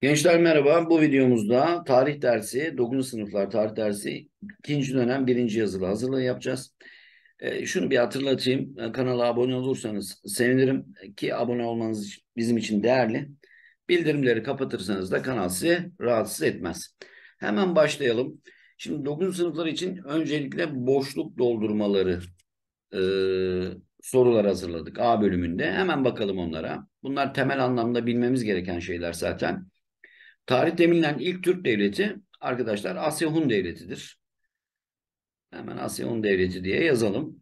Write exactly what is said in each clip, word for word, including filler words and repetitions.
Gençler merhaba. Bu videomuzda tarih dersi, dokuzuncu sınıflar tarih dersi ikinci dönem birinci yazılı hazırlığı yapacağız. E, şunu bir hatırlatayım. E, kanala abone olursanız sevinirim ki abone olmanız bizim için değerli. Bildirimleri kapatırsanız da kanal sizi rahatsız etmez. Hemen başlayalım. Şimdi dokuzuncu sınıflar için öncelikle boşluk doldurmaları e, sorular hazırladık A bölümünde. Hemen bakalım onlara. Bunlar temel anlamda bilmemiz gereken şeyler zaten. Tarihte bilinen ilk Türk devleti arkadaşlar Asya Hun Devleti'dir. Hemen Asya Hun Devleti diye yazalım.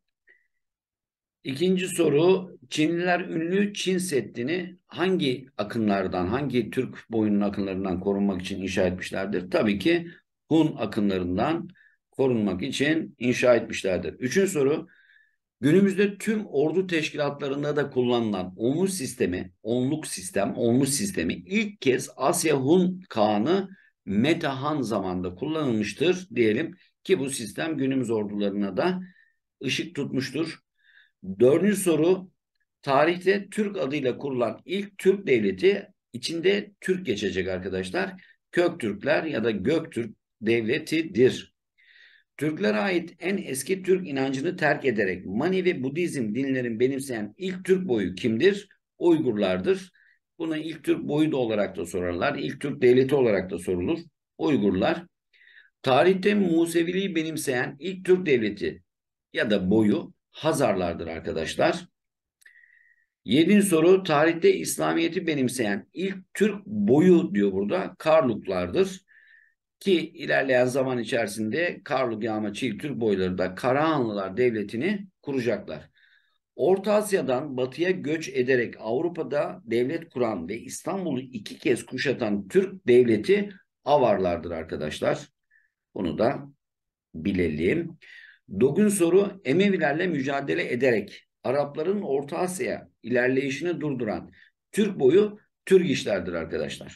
İkinci soru, Çinliler ünlü Çin Seddi'ni hangi akınlardan, hangi Türk boyunun akınlarından korunmak için inşa etmişlerdir? Tabii ki Hun akınlarından korunmak için inşa etmişlerdir. Üçüncü soru, günümüzde tüm ordu teşkilatlarında da kullanılan onluk sistemi, onluk sistem, onluk sistemi ilk kez Asya Hun Kağan'ı Mete-Han zamanında kullanılmıştır diyelim ki bu sistem günümüz ordularına da ışık tutmuştur. Dördüncü soru, tarihte Türk adıyla kurulan ilk Türk devleti içinde Türk geçecek arkadaşlar. Köktürkler ya da Göktürk devletidir. Türklere ait en eski Türk inancını terk ederek Mani ve Budizm dinlerini benimseyen ilk Türk boyu kimdir? Uygurlardır. Buna ilk Türk boyu da olarak da sorarlar. İlk Türk devleti olarak da sorulur. Uygurlar. Tarihte Museviliği benimseyen ilk Türk devleti ya da boyu Hazarlardır arkadaşlar. Yedinci soru, tarihte İslamiyet'i benimseyen ilk Türk boyu diyor burada Karluklardır. Ki ilerleyen zaman içerisinde Karluk Yağma Çiğ Türk boyları da Karahanlılar Devleti'ni kuracaklar. Orta Asya'dan batıya göç ederek Avrupa'da devlet kuran ve İstanbul'u iki kez kuşatan Türk devleti Avarlardır arkadaşlar. Bunu da bilelim. Dokuzuncu soru, Emevilerle mücadele ederek Arapların Orta Asya ilerleyişini durduran Türk boyu Türk işlerdir arkadaşlar.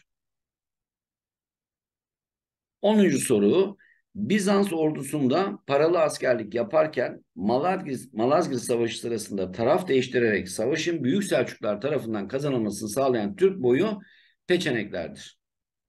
Onuncu soru, Bizans ordusunda paralı askerlik yaparken Malazgirt, Malazgirt Savaşı sırasında taraf değiştirerek savaşın Büyük Selçuklular tarafından kazanılmasını sağlayan Türk boyu Peçeneklerdir.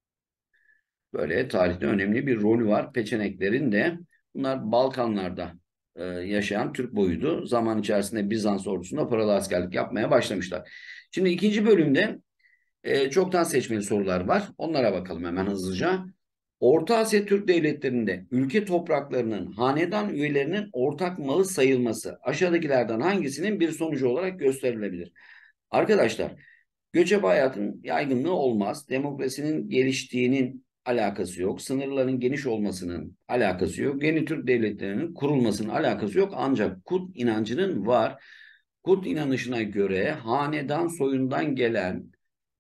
Böyle tarihte önemli bir rolü var Peçeneklerin de. Bunlar Balkanlarda e, yaşayan Türk boyuydu. Zaman içerisinde Bizans ordusunda paralı askerlik yapmaya başlamışlar. Şimdi ikinci bölümde e, çoktan seçmeli sorular var. Onlara bakalım hemen hızlıca. Orta Asya Türk devletlerinde ülke topraklarının hanedan üyelerinin ortak malı sayılması aşağıdakilerden hangisinin bir sonucu olarak gösterilebilir? Arkadaşlar, göçebe hayatın yaygınlığı olmaz. Demokrasinin geliştiğinin alakası yok. Sınırların geniş olmasının alakası yok. Yeni Türk devletlerinin kurulmasının alakası yok. Ancak Kut inancının var. Kut inanışına göre hanedan soyundan gelen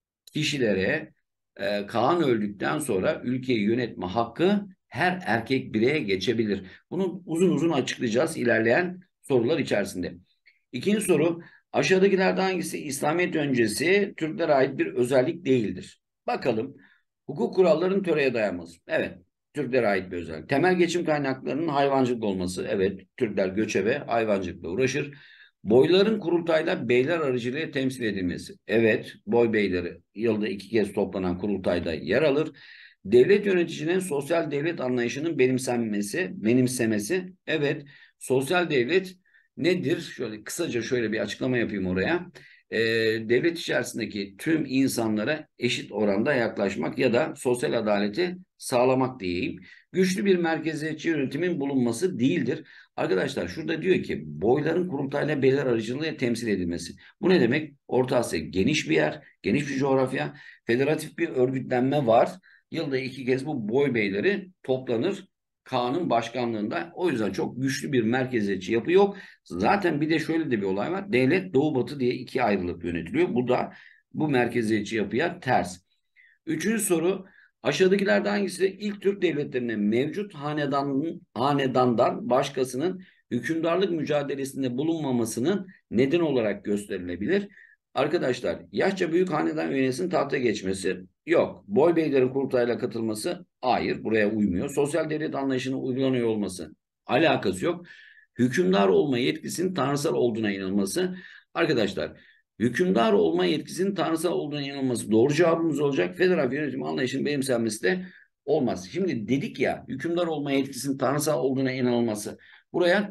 kişilere e, Kaan öldükten sonra ülkeyi yönetme hakkı her erkek bireye geçebilir. Bunu uzun uzun açıklayacağız ilerleyen sorular içerisinde. İkinci soru, aşağıdakilerden hangisi İslamiyet öncesi Türklere ait bir özellik değildir? Bakalım. Hukuk kurallarının töreye dayanması. Evet, Türklere ait bir özellik. Temel geçim kaynaklarının hayvancılık olması. Evet, Türkler göçebe hayvancılıkla uğraşır. Boyların kurultayla beyler aracılığıyla temsil edilmesi. Evet, boy beyleri yılda iki kez toplanan kurultayda yer alır. Devlet yöneticinin sosyal devlet anlayışının benimsenmesi, benimsemesi. Evet, sosyal devlet nedir? Şöyle kısaca şöyle bir açıklama yapayım oraya. Ee, devlet içerisindeki tüm insanlara eşit oranda yaklaşmak ya da sosyal adaleti sağlamak diyeyim. Güçlü bir merkeziyetçi yönetimin bulunması değildir. Arkadaşlar şurada diyor ki boyların kurultayla beyler aracılığıyla temsil edilmesi. Bu ne demek? Orta Asya geniş bir yer, geniş bir coğrafya, federatif bir örgütlenme var. Yılda iki kez bu boy beyleri toplanır. Kaan'ın başkanlığında. O yüzden çok güçlü bir merkeziyetçi yapı yok. Zaten bir de şöyle de bir olay var. Devlet doğu batı diye ikiye ayrılıp yönetiliyor. Bu da bu merkeziyetçi yapıya ters. Üçüncü soru. Aşağıdakilerden hangisi de ilk Türk devletlerine mevcut hanedanın, hanedandan başkasının hükümdarlık mücadelesinde bulunmamasının neden olarak gösterilebilir? Arkadaşlar, yaşça büyük hanedan üyesinin tahta geçmesi yok. Boy beylerin kurultayla katılması hayır, buraya uymuyor. Sosyal devlet anlayışının uygulanıyor olması alakası yok. Hükümdar olma yetkisinin tanrısal olduğuna inanılması. Arkadaşlar, Hükümdar olma yetkisinin tanrısal olduğuna inanılması doğru cevabımız olacak. Federal yönetim anlayışının benimsenmesi de olmaz. Şimdi dedik ya, hükümdar olma yetkisinin tanrısal olduğuna inanılması. Buraya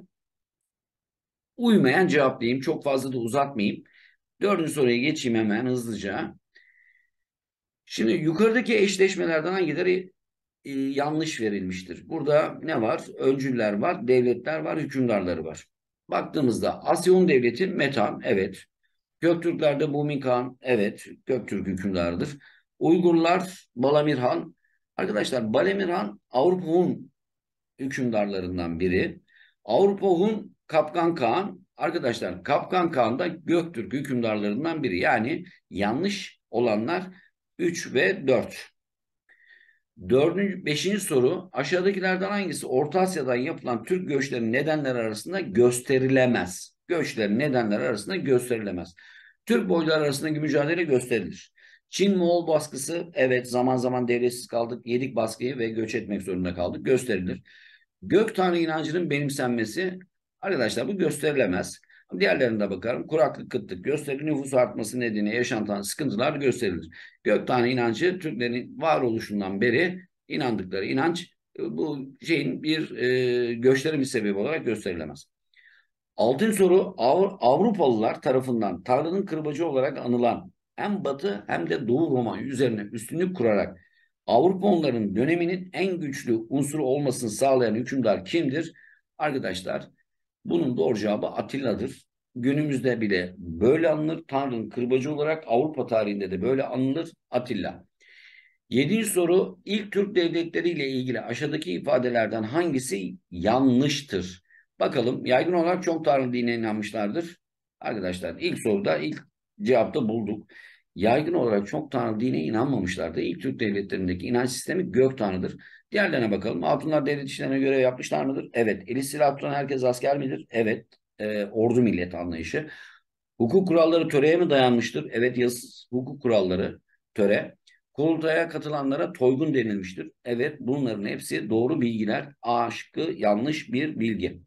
uymayan cevap diyeyim. Çok fazla da uzatmayayım. Dördüncü soruya geçeyim hemen hızlıca. Şimdi yukarıdaki eşleşmelerden hangileri e, yanlış verilmiştir? Burada ne var? Öncüller var, devletler var, hükümdarları var. Baktığımızda Asya Devleti Metehan, evet. Göktürklerde Bumin Kağan, evet. Göktürk hükümdarıdır. Uygurlar Balamir Han. Arkadaşlar Balamir Han Avrupa Hun hükümdarlarından biri. Avrupa Hun Kapkan Kağan. Arkadaşlar Kapkan Kağan da Göktürk hükümdarlarından biri. Yani yanlış olanlar üç ve dört. Dördüncü, beşinci soru, aşağıdakilerden hangisi Orta Asya'dan yapılan Türk göçlerinin nedenleri arasında gösterilemez? Göçlerin nedenleri arasında gösterilemez. Türk boyları arasındaki mücadele gösterilir. Çin Moğol baskısı, evet, zaman zaman devletsiz kaldık, yedik baskıyı ve göç etmek zorunda kaldık, gösterilir. Gök Tanrı inancının benimsenmesi, arkadaşlar bu gösterilemez. Diğerlerine de bakarım. Kuraklık, kıtlık gösterilir. Nüfus artması nedeniyle yaşanılan sıkıntılar gösterilir. Gök Tanrı inancı Türklerin varoluşundan beri inandıkları inanç, bu şeyin bir e, göçlerin bir sebebi olarak gösterilemez. Altıncı soru, Avru Avrupalılar tarafından Tanrı'nın kırbacı olarak anılan hem Batı hem de Doğu Roma üzerine üstünlük kurarak Avrupa onların döneminin en güçlü unsuru olmasını sağlayan hükümdar kimdir? Arkadaşlar bunun doğru cevabı Atilla'dır. Günümüzde bile böyle anılır. Tanrı'nın kırbacı olarak Avrupa tarihinde de böyle anılır Atilla. Yedinci soru, ilk Türk devletleriyle ilgili aşağıdaki ifadelerden hangisi yanlıştır? Bakalım, yaygın olarak çok tanrı dinine inanmışlardır. Arkadaşlar ilk soruda ilk cevapta bulduk. Yaygın olarak çok tanrı dine inanmamışlardı. İlk Türk devletlerindeki inanç sistemi gök tanrıdır. Diğerlerine bakalım. Hatunlar devlet işlerine görev yapmışlar mıdır? Evet. El istila tutan herkes asker midir? Evet. Ee, ordu millet anlayışı. Hukuk kuralları töreye mi dayanmıştır? Evet. Yazısız hukuk kuralları töre. Kurultaya katılanlara toygun denilmiştir. Evet, bunların hepsi doğru bilgiler. A şıkkı yanlış bir bilgi.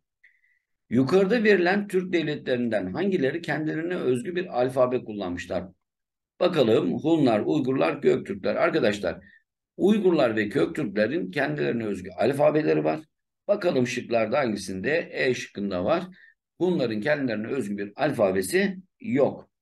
Yukarıda verilen Türk devletlerinden hangileri kendilerine özgü bir alfabe kullanmışlar? Bakalım, Hunlar, Uygurlar, Göktürkler. Arkadaşlar Uygurlar ve Göktürklerin kendilerine özgü alfabeleri var. Bakalım şıklarda hangisinde? E şıkkında var. Hunların kendilerine özgü bir alfabesi yok.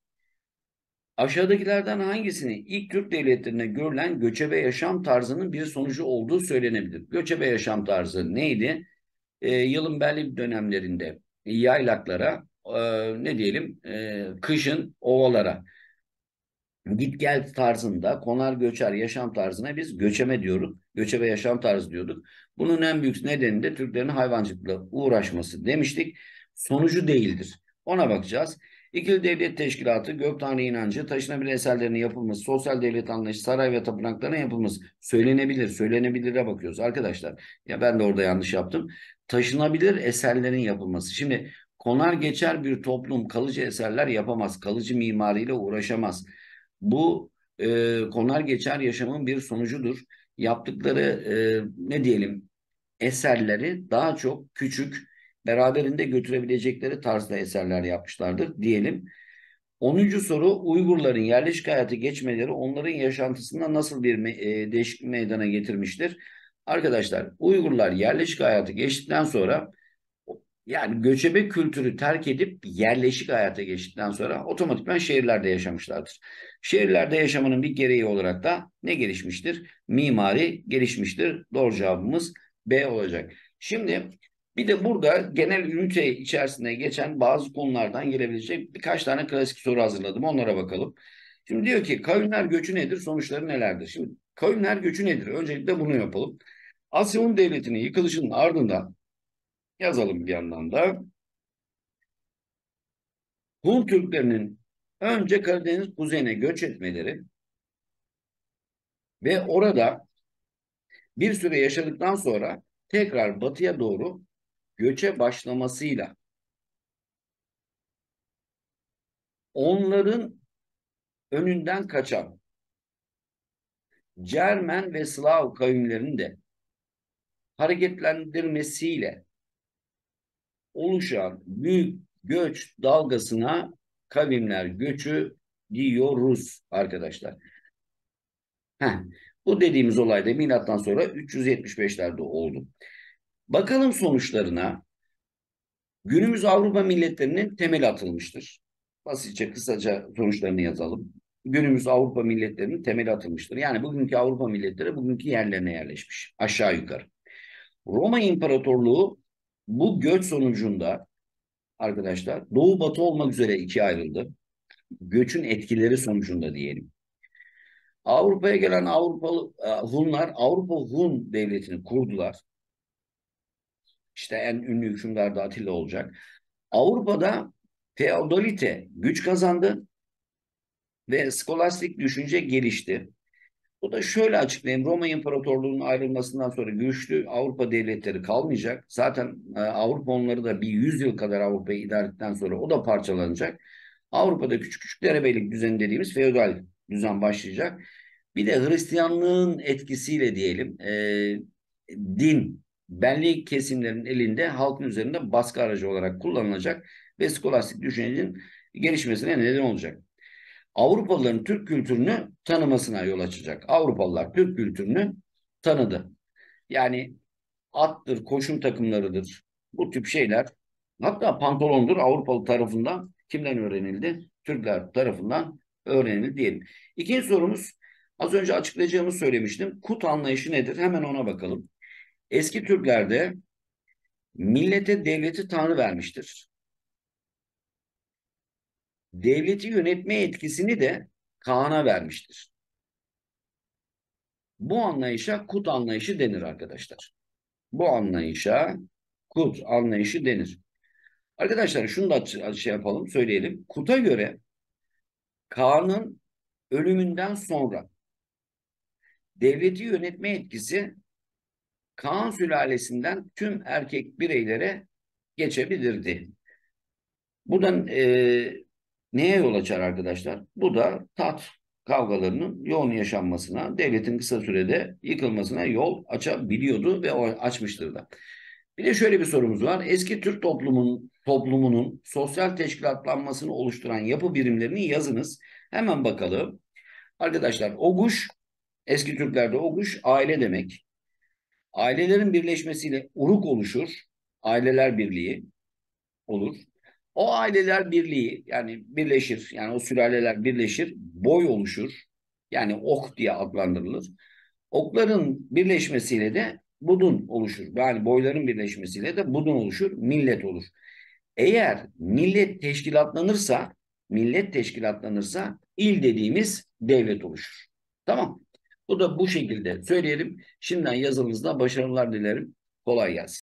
Aşağıdakilerden hangisini ilk Türk devletlerine görülen göçebe yaşam tarzının bir sonucu olduğu söylenebilir? Göçebe yaşam tarzı neydi? Ee, yılın belli dönemlerinde yaylaklara, e, ne diyelim, e, kışın ovalara git gel tarzında konar göçer yaşam tarzına biz göçeme diyorduk. Göçebe yaşam tarzı diyorduk. Bunun en büyük nedeni de Türklerin hayvancılıkla uğraşması demiştik. Sonucu değildir. Ona bakacağız. İkili Devlet Teşkilatı, Gök Tanrı inancı, taşınabilir eserlerinin yapılması, sosyal devlet anlayışı, saray ve tapınakların yapılması söylenebilir. Söylenebilire bakıyoruz arkadaşlar. Ya ben de orada yanlış yaptım. Taşınabilir eserlerin yapılması. Şimdi konar geçer bir toplum kalıcı eserler yapamaz. Kalıcı mimariyle uğraşamaz. Bu e, konar geçer yaşamın bir sonucudur. Yaptıkları e, ne diyelim eserleri daha çok küçük, beraberinde götürebilecekleri tarzda eserler yapmışlardır diyelim. Onuncu soru, Uygurların yerleşik hayata geçmeleri onların yaşantısında nasıl bir me e, değişiklik meydana getirmiştir? Arkadaşlar Uygurlar yerleşik hayatı geçtikten sonra, yani göçebe kültürü terk edip yerleşik hayata geçtikten sonra otomatikman şehirlerde yaşamışlardır. Şehirlerde yaşamanın bir gereği olarak da ne gelişmiştir? Mimari gelişmiştir. Doğru cevabımız B olacak. Şimdi bir de burada genel ünite içerisinde geçen bazı konulardan gelebilecek birkaç tane klasik soru hazırladım. Onlara bakalım. Şimdi diyor ki kavimler göçü nedir? Sonuçları nelerdir? Şimdi kavimler göçü nedir? Öncelikle bunu yapalım. Asya Hun Devleti'nin yıkılışının ardından yazalım bir yandan da. Hun Türklerinin önce Karadeniz kuzeyine göç etmeleri ve orada bir süre yaşadıktan sonra tekrar batıya doğru göçe başlamasıyla onların önünden kaçan Cermen ve Slav kavimlerinin de hareketlendirmesiyle oluşan büyük göç dalgasına kavimler göçü diyoruz arkadaşlar. Heh, bu dediğimiz olay da milattan sonra üç yüz yetmiş beşlerde oldu. Bakalım sonuçlarına. Günümüz Avrupa milletlerinin temeli atılmıştır. Basitçe kısaca sonuçlarını yazalım. Günümüz Avrupa milletlerinin temeli atılmıştır. Yani bugünkü Avrupa milletleri bugünkü yerlerine yerleşmiş. Aşağı yukarı. Roma İmparatorluğu bu göç sonucunda arkadaşlar Doğu Batı olmak üzere ikiye ayrıldı. Göçün etkileri sonucunda diyelim. Avrupa'ya gelen Avrupalı e, Hunlar Avrupa Hun devletini kurdular. İşte en ünlü hükümdar da Atilla olacak. Avrupa'da feodalite güç kazandı ve skolastik düşünce gelişti. Bu da şöyle açıklayayım. Roma İmparatorluğu'nun ayrılmasından sonra güçlü Avrupa devletleri kalmayacak. Zaten e, Avrupa onları da bir yüz yıl kadar Avrupa'yı idare ettikten sonra o da parçalanacak. Avrupa'da küçük küçük derebeylik düzeni dediğimiz feodal düzen başlayacak. Bir de Hristiyanlığın etkisiyle diyelim e, din belli kesimlerin elinde halkın üzerinde baskı aracı olarak kullanılacak ve skolastik düşüncenin gelişmesine neden olacak. Avrupalıların Türk kültürünü tanımasına yol açacak. Avrupalılar Türk kültürünü tanıdı. Yani attır, koşum takımlarıdır. Bu tip şeyler. Hatta pantolondur Avrupalı tarafından kimden öğrenildi? Türkler tarafından öğrenildi diyelim. İkinci sorumuz az önce açıklayacağımı söylemiştim. Kut anlayışı nedir? Hemen ona bakalım. Eski Türklerde millete devleti Tanrı vermiştir. Devleti yönetme etkisini de Kaan'a vermiştir. Bu anlayışa kut anlayışı denir arkadaşlar. Bu anlayışa kut anlayışı denir. Arkadaşlar şunu da şey yapalım, söyleyelim. Kut'a göre Kaan'ın ölümünden sonra devleti yönetme etkisi Kaan sülalesinden tüm erkek bireylere geçebilirdi. Bu da e, neye yol açar arkadaşlar? Bu da taht kavgalarının yoğun yaşanmasına, devletin kısa sürede yıkılmasına yol açabiliyordu ve o açmıştır da. Bir de şöyle bir sorumuz var. Eski Türk toplumun, toplumunun sosyal teşkilatlanmasını oluşturan yapı birimlerini yazınız. Hemen bakalım. Arkadaşlar Oguş, eski Türklerde Oguş aile demek. Ailelerin birleşmesiyle uruk oluşur. Aileler birliği olur. O aileler birliği yani birleşir. Yani o sülaleler birleşir. Boy oluşur. Yani ok diye adlandırılır. Okların birleşmesiyle de budun oluşur. Yani boyların birleşmesiyle de budun oluşur. Millet olur. Eğer millet teşkilatlanırsa, millet teşkilatlanırsa il dediğimiz devlet oluşur. Tamam. Bu da bu şekilde söyleyelim. Şimdiden yazınızda başarılar dilerim. Kolay gelsin.